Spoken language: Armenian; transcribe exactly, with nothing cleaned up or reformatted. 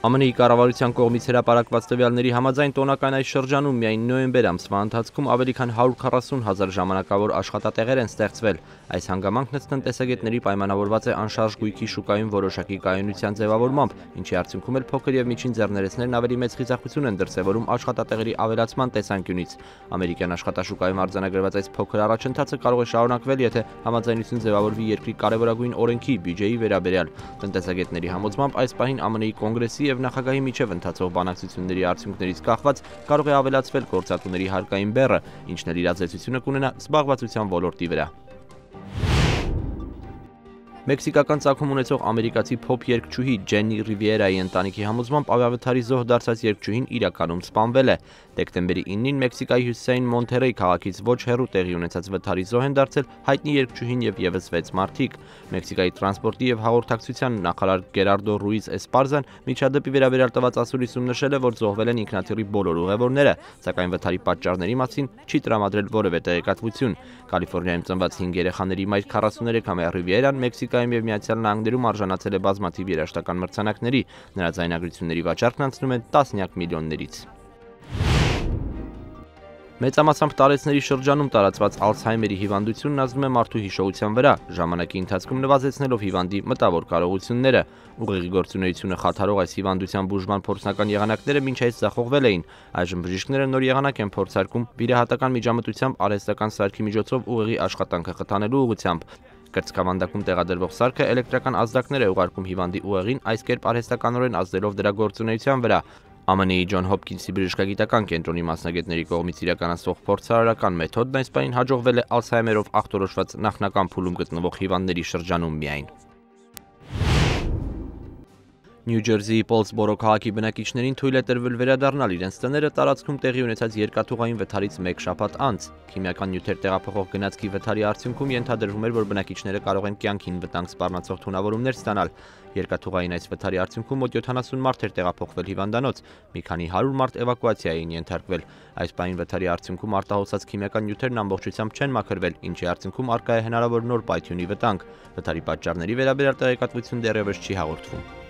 Ամենի կառավարության կողմից հրապարակված տվյալների համաձայն տոնական այս շրջանում միայն նոյեմբեր ամսվա ընթացքում ավելի քան հարյուր քառասուն հազար ժամանակավոր աշխատատեղեր են ստեղծվել։ Այս հանգամանքն ըստ տնտեսագետների պայմանավորված է անշարժ գույքի շուկայում որոշակի կայունության ձևավորմամբ, ինչի արդյունքում էլ փոքր եւ միջին ձեռներեցներն ավելի մեծ խիզախություն են դրսևորում աշխատատեղերի ավելացման տեսանկյունից։ Ամերիկյան աշխատաշուկայում արձանագրված այս փոքր առաջընթացը կարող է շարունակվել, եթե համաձայնություն ձևավորվի երկրի կարևորագույն օրենքի բյուջեի վերաբերյալ։ Տնտեսագետների համոզմամբ այս պահին ԱՄՆ-ի կոնգրեսի եւ նախագահի միջև ընթացող բանակցությունների արդյունքներից կախված կարող է ավելացվել գործատուների հարկային բեռը, ինչն էլ իր ազդեցությունը կունենա զբաղվածության ոլորտի վրա։ Մեքսիկական ծագում ունեցող ամերիկացի փոփ երգչուհի Ջեննի Ռիվիերայի ընտանիքի համոզմամբ ավիավթարի զոհ դարձած երգչուհին իրականում սպանվել է։ Դեկտեմբերի իննին Մեքսիկայի հյուսիսային Մոնթերեյ քաղաքից ոչ հեռու տեղի ունեցած վթարի զոհ են դարձել հայտնի երգչուհին եւ եւս վեց մարդիկ։ Մեքսիկայի տրանսպորտի եւ հաղորդակցության նախարար Գերարդո Ռուիզ Էսպարզան միջադեպի վերաբերյալ տված ասուլիսում նշել է, որ զոհվել են ինքնաթիռի բոլոր ուղևորները, սակայն վթարի պատճառների մասին չի տրամադրել որևէ տեղեկատվություն։ Կալիֆոռնիայում ծնված հինգ երեխաների մայր քառասուներեքամյա Ռիվիերան Մեքսիկայում եւ Միացյալ Նահանգներում արժանացել է բազմաթիվ երաժշտական մրցանակների, նրա ձայնագրությունների վաճառքն անցնում է տասնյակ միլիոններից։ Մեծամասամբ տարեցների շրջանում տարածված Ալցհայմերի հիվանդությունն ազդում է մարդու հիշողության վրա, ժամանակի ընթացքում նվազեցնելով հիվանդի մտավոր կարողությունները։ Ուղեղի գործունեությունը խաթարող այս հիվանդության բուժման փորձնական եղանակները մինչ այս ձախողվել էին։ Այժմ բժիշկները նոր եղանակ են փորձարկում վիրահատական միջամտությամբ արհեստական սարքի միջոցով ուղեղի աշխատանքը խթանելու ուղղությամբ։ Կրծքավանդակում տեղադրվող սարքը էլեկտրական ազդակներ է ուղարկում հիվանդի ուղեղին, այս կերպ արհեստականորեն ազդելով դրա գործունեության վրա։ ԱՄՆ-ի Ջոն Հոփքինսի բժշկագիտական կենտրոնի մասնագետների կողմից իրականացվող փորձարարական մեթոդն այս պահին հաջողվել է Ալցհայմերով ախտորոշված նախնական փուլում գտնվող հիվանդների շրջանում միայն։ Նյու Ջերսիի Պոլսբորո քաղաքի բնակիչներին թույլ է տրվել վերադառնալ իրենց տները տարածքում տեղի ունեցած երկաթուղային վթարից մեկ շաբաթ անց։ Քիմիական նյութեր տեղափոխող գնացքի վթարի արդյունքում ենթադրվում էր, որ բնակիչները կարող են կյանքին վտանգ սպառնացող թունավորումներ ստանալ։ Երկաթուղային այս վթարի արդյունքում մոտ յոթանասուն մարդ էր տեղափոխվել հիվանդանոց, մի քանի հարյուր մարդ էվակուացիայի էին ենթարկվել։ Այս պահին վթարի արդյունքում արտահոսած քիմիական նյութերն ամբողջությամբ չեն մաքրվել, ինչի արդյունքում առկա է հնարավոր նոր պայթյունի վտանգ։ Վթարի պատճառների վերաբերյալ տեղեկատվություն դեռևս չի հաղորդվում։